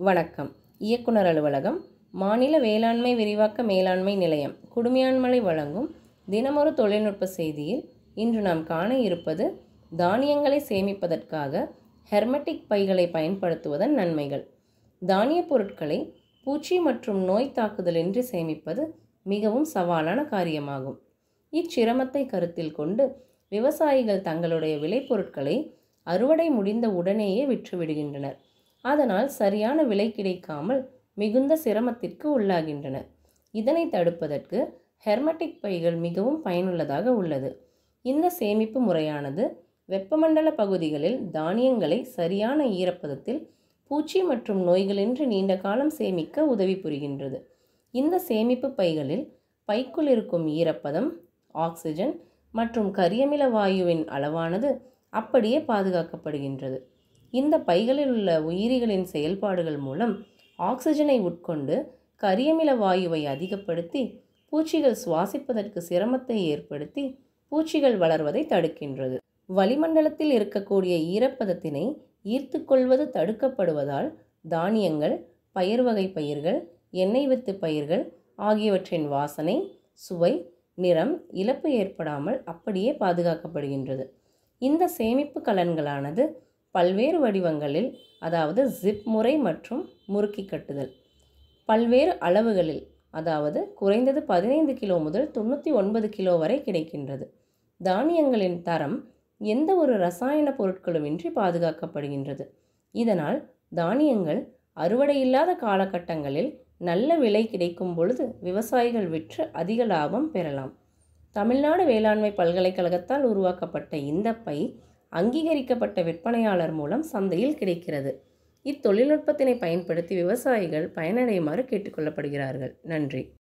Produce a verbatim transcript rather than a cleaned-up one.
வணக்கம். இயக்குனர் அலுவலகம், மாநில வேளாண்மை விரிவாக்க மேலாண்மை நிலையம் குடுமியான்மலை வழங்கும் தினமொரு தொழில்நுட்ப செய்தியில் இன்று நாம் காண இருப்பது தானியங்களை சேமிப்பதற்காக ஹெர்மெட்டிக் பைகளை பயன்படுத்துவதன் நன்மைகள். தானிய பொருட்களை பூச்சி மற்றும் நோய் தாக்குதலின்றி சேமிப்பது மிகவும் சவாலான காரியமாகும். இச்சிரமத்தை கருத்தில் கொண்டு விவசாயிகள் தங்களுடைய விளைபொருட்களை அறுவடை முடிந்த உடனேயே விற்றுவிடுகின்றனர். அதனால் சரியான விலை கிடைக்காமல் மிகுந்த சிரமத்திற்கு உள்ளாகின்றனர். இதனை தடுப்பதற்கு ஹெர்மெட்டிக் பைகள் மிகவும் பயனுள்ளதாக உள்ளது. இந்த சேமிப்பு முறையானது வெப்பமண்டல பகுதிகளில் தானியங்களை சரியான ஈரப்பதத்தில் பூச்சி மற்றும் நோய்களின்றி நீண்ட காலம் சேமிக்க உதவி புரிகின்றது. இந்த சேமிப்பு பைகளில் பைக்குள் இருக்கும் ஈரப்பதம், ஆக்சிஜன் மற்றும் கரியமில வாயுவின் அளவானது அப்படியே பாதுகாக்கப்படுகின்றது. இந்த பைகளில் உள்ள உயிரிகளின் செயல்பாடுகள் மூலம் ஆக்சிஜனை உட்கொண்டு கரியமில வாயுவை அதிகப்படுத்தி பூச்சிகள் சுவாசிப்பதற்கு சிரமத்தை ஏற்படுத்தி பூச்சிகள் வளர்வதை தடுக்கின்றது. வளிமண்டலத்தில் இருக்கக்கூடிய ஈரப்பதத்தினை ஈர்த்து கொள்வது தடுக்கப்படுவதால் தானியங்கள், பயிர் வகை பயிர்கள், எண்ணெய் வித்து பயிர்கள் ஆகியவற்றின் வாசனை, சுவை, நிறம் இழப்பு ஏற்படாமல் அப்படியே பாதுகாக்கப்படுகின்றது. இந்த சேமிப்பு கலன்களானது பல்வேறு வடிவங்களில், அதாவது ஜிப் முறை மற்றும் முறுக்கி கட்டுதல், பல்வேறு அளவுகளில், அதாவது குறைந்தது பதினைந்து கிலோ முதல் தொண்ணூற்றி ஒன்பது கிலோ வரை கிடைக்கின்றது. தானியங்களின் தரம் எந்த ஒரு ரசாயன பொருட்களுமின்றி பாதுகாக்கப்படுகின்றது. இதனால் தானியங்கள் அறுவடையில்லாத காலகட்டங்களில் நல்ல விலை கிடைக்கும் பொழுது விவசாயிகள் விற்று அதிக லாபம் பெறலாம். தமிழ்நாடு வேளாண்மை பல்கலைக்கழகத்தால் உருவாக்கப்பட்ட இந்த பை அங்கீகரிக்கப்பட்ட விற்பனையாளர் மூலம் சந்தையில் கிடைக்கிறது. இத்தொழில்நுட்பத்தினை பயன்படுத்தி விவசாயிகள் பயனடையுமாறு கேட்டுக்கொள்ளப்படுகிறார்கள். நன்றி.